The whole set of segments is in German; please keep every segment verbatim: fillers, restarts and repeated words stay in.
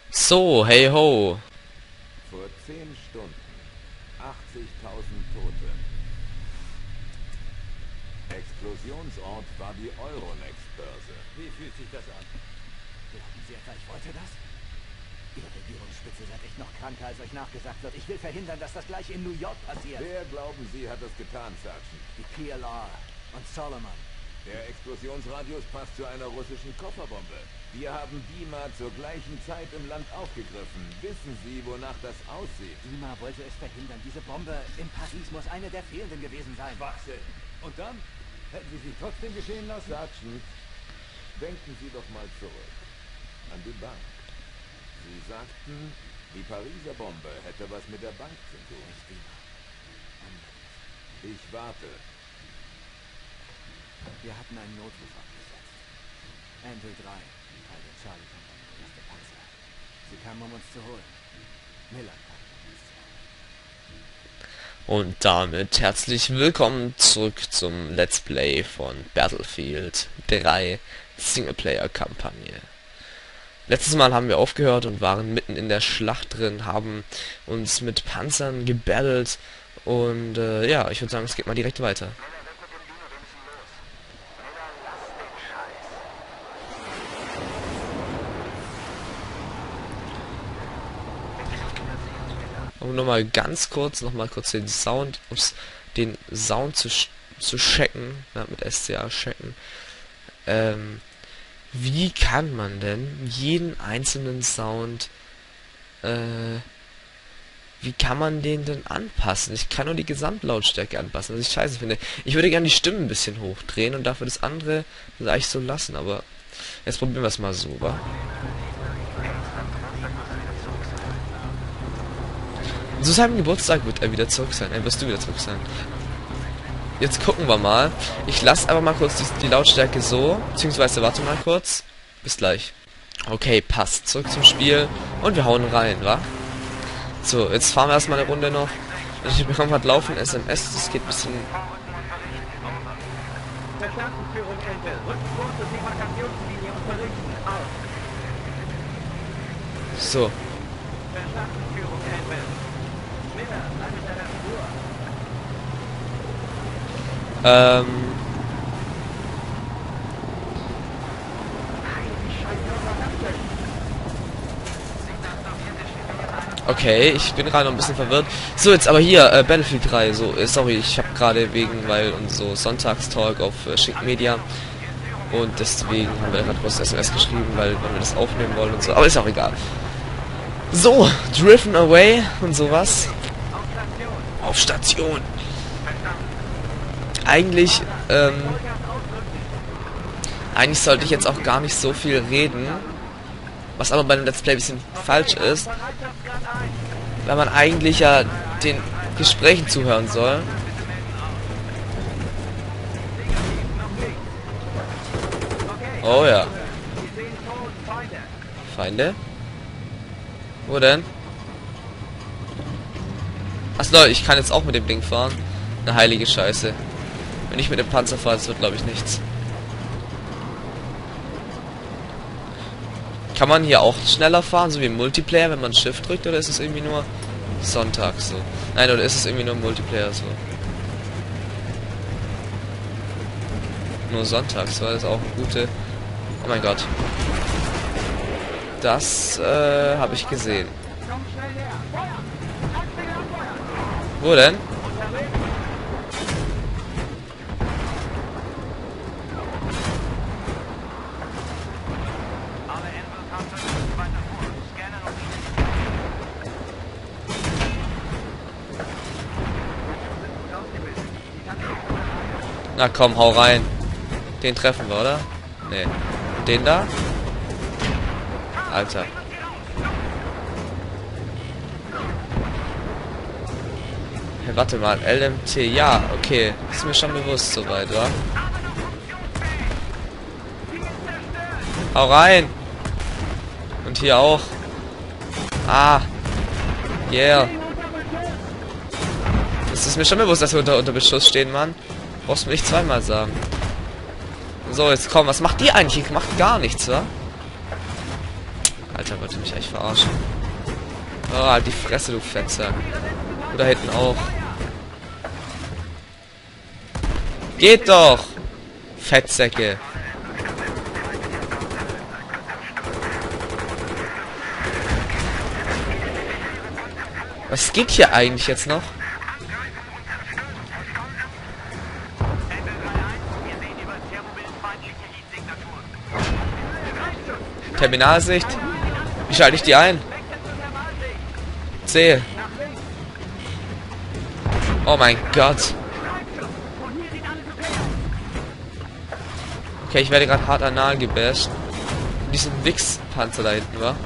So, hey ho. Vor zehn Stunden. achtzigtausend Tote. Explosionsort war die Euronext-Börse. Wie fühlt sich das an? Glauben Sie etwa, ich wollte das? Ihre Regierungsspitze seid echt noch kranker, als euch nachgesagt wird. Ich will verhindern, dass das gleiche in New York passiert. Wer, glauben Sie, hat das getan, Sergeant? Die P L R und Solomon. Der Explosionsradius passt zu einer russischen Kofferbombe. Wir haben Dima zur gleichen Zeit im Land aufgegriffen. Wissen Sie, wonach das aussieht? Dima wollte es verhindern. Diese Bombe in Paris muss eine der fehlenden gewesen sein. Schwachsinn. Und dann? Hätten Sie sie trotzdem geschehen lassen? Sergeant, denken Sie doch mal zurück. An die Bank. Sie sagten, die Pariser Bombe hätte was mit der Bank zu tun. Nicht Dima. Ich warte. Wir hatten einen Notruf abgesetzt. Andrew drei, Teil der Charlie Company, erste Panzer. Sie kamen, um uns zu holen. Miller kam, um uns zu holen. Und damit herzlich willkommen zurück zum Let's Play von Battlefield drei Singleplayer-Kampagne. Letztes Mal haben wir aufgehört und waren mitten in der Schlacht drin, haben uns mit Panzern gebattelt und äh, ja, ich würde sagen, es geht mal direkt weiter. Um nochmal ganz kurz, nochmal kurz den Sound, ups, den Sound zu, zu checken, ja, mit S C A checken. Ähm, wie kann man denn jeden einzelnen Sound, äh, wie kann man den denn anpassen? Ich kann nur die Gesamtlautstärke anpassen, was ich scheiße finde. Ich würde gerne die Stimmen ein bisschen hochdrehen und dafür das andere leicht so lassen, aber jetzt probieren wir es mal so, wa? Zu seinem Geburtstag wird er wieder zurück sein. Äh, wirst du wieder zurück sein. Jetzt gucken wir mal. Ich lasse aber mal kurz die, die Lautstärke so. Beziehungsweise warte mal kurz. Bis gleich. Okay, passt. Zurück zum Spiel. Und wir hauen rein, wa? So, jetzt fahren wir erstmal eine Runde noch. Ich bekomme gerade laufend S M S. Das geht ein bisschen... Verstandesführung Ente. Rückspur zur Demarkationslinie unterrichten. Aus. So. Verstandesführung Ente. Miller, bleibe bei der Spur. Ähm... Okay, ich bin gerade noch ein bisschen verwirrt. So, jetzt aber hier, äh, Battlefield drei, so, äh, sorry, ich habe gerade wegen, weil und so Sonntagstalk auf äh, Schick Media und deswegen haben wir gerade bloß S M S geschrieben, weil, weil wir das aufnehmen wollen und so, aber ist auch egal. So, Driven Away und sowas. Auf Station. Eigentlich, ähm, eigentlich sollte ich jetzt auch gar nicht so viel reden, was aber bei dem Let's Play ein bisschen falsch ist, weil man eigentlich ja den Gesprächen zuhören soll. Oh ja. Feinde? Wo denn? Ach lol, ich kann jetzt auch mit dem Ding fahren. Eine heilige Scheiße. Wenn ich mit dem Panzer fahre, das wird glaube ich nichts. Kann man hier auch schneller fahren, so wie im Multiplayer, wenn man Shift drückt, oder ist es irgendwie nur Sonntag so? Nein, oder ist es irgendwie nur Multiplayer so? Nur sonntags, war das auch eine gute... Oh mein Gott. Das, äh, habe ich gesehen. Wo denn? Na komm, hau rein. Den treffen wir, oder? Nee. Und den da? Alter. Hey, warte mal. L M T. Ja, okay. Ist mir schon bewusst soweit, wa? Hau rein. Und hier auch. Ah. Yeah. Es ist mir schon bewusst, dass wir unter, unter Beschuss stehen, Mann. Brauchst du mir nicht zweimal sagen. So, jetzt komm, was macht die eigentlich? Die macht gar nichts, wa? Alter, wollte mich echt verarschen. Oh, halt die Fresse, du Fetzer. Oder hinten auch. Geht doch! Fettsäcke. Was geht hier eigentlich jetzt noch? Terminalsicht. Wie schalte ich die ein? C. Oh mein Gott. Okay, ich werde gerade hart anal gebasht. In diesem Wix-Panzer da hinten, war.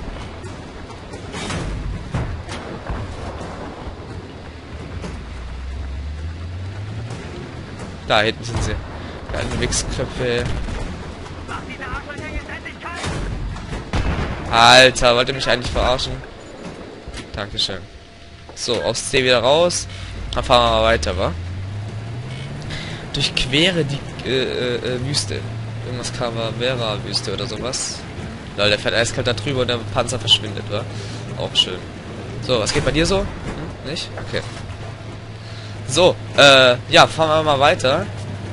Da hinten sind sie. Da eine Wix-Köpfe. Alter, wollt ihr mich eigentlich verarschen? Dankeschön. So, aus C wieder raus. Dann fahren wir mal weiter, wa? Durchquere die äh, äh, Wüste. Irgendwas Calavera-Wüste oder sowas. Lol, der fährt eiskalt da drüber und der Panzer verschwindet, wa? Auch schön. So, was geht bei dir so? Hm, nicht? Okay. So, äh, ja, fahren wir mal weiter.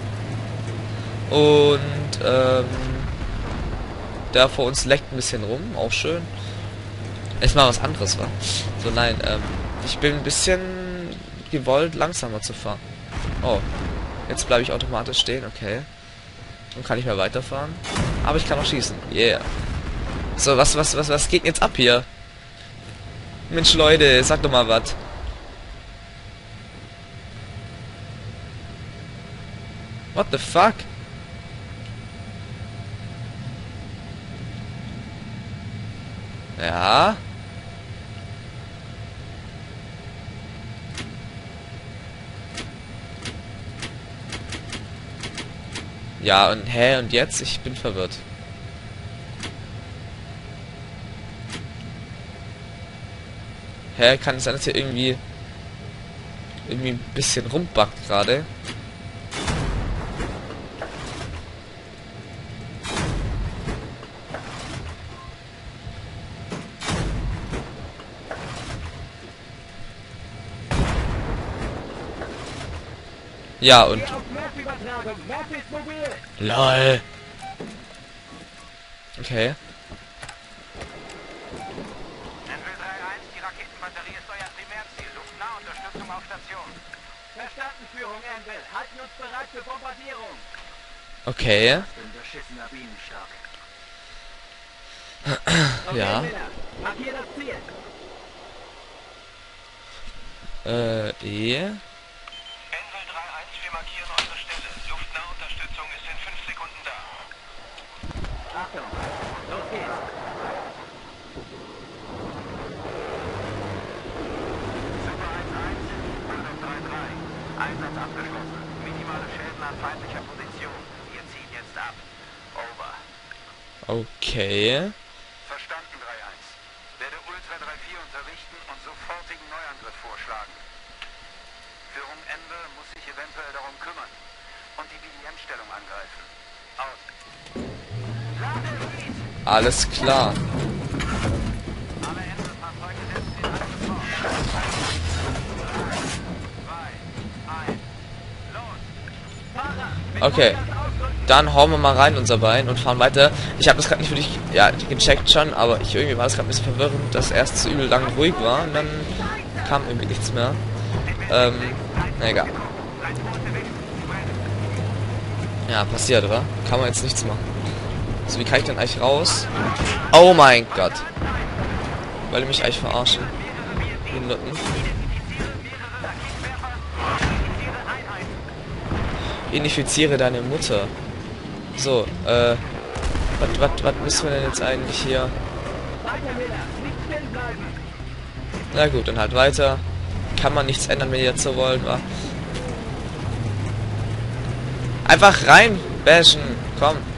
Und, ähm, der vor uns leckt ein bisschen rum, auch schön. Ist mal was anderes, wa? So, nein, ähm, ich bin ein bisschen gewollt, langsamer zu fahren. Oh, jetzt bleibe ich automatisch stehen, okay. Dann kann ich mehr weiterfahren. Aber ich kann auch schießen, yeah. So, was, was, was, was geht denn jetzt ab hier? Mensch, Leute, sag doch mal was. What the fuck? Ja. Ja, und hä, und jetzt? Ich bin verwirrt. Hä, kann es sein, dass hier irgendwie irgendwie ein bisschen rumbackt gerade? Ja, und... LOL. Okay. Enfield drei eins, die Raketenbatterie ist euer Primärziel. Luftnahunterstützung auf Station. Verstanden, Führung Enfield. Halten uns bereit für Bombardierung. Okay. Beschissener Bienenstock. Ja. Markier das Ziel. Äh, E. Enfield drei eins, wir markieren unsere Stelle. Luftnahunterstützung ist in fünf Sekunden da. Achtung, los geht's. Super eins eins, Achtung drei drei. Einsatz abgeschlossen. Minimale Schäden an feindlicher Position. Wir ziehen jetzt ab. Over. Okay. Verstanden drei eins. Werde Ultra drei vier unterrichten und sofortigen Neuangriff vorschlagen. Führung Ende muss sich eventuell darum kümmern und die B D M-Stellung angreifen. Aus. Alles klar. Alle Ende-Fahrzeuge setzen den Angriff fort. zwei, eins, los. Fahrer! Okay. Dann hauen wir mal rein unser Bein und fahren weiter. Ich habe das gerade nicht für dich ja, gecheckt schon, aber ich irgendwie war das gerade ein bisschen verwirrend, dass erst so übel lang ruhig war und dann kam irgendwie nichts mehr. Ähm, na egal. Ja, passiert, oder? Kann man jetzt nichts machen. So, wie kann ich denn eigentlich raus? Oh mein Gott. Weil die mich eigentlich verarschen. Die Nutten. Identifiziere deine Mutter. So, äh, was müssen wir denn jetzt eigentlich hier? Na gut, dann halt weiter. Kann man nichts ändern, wenn die jetzt so wollen, wa? Einfach rein bashen, komm.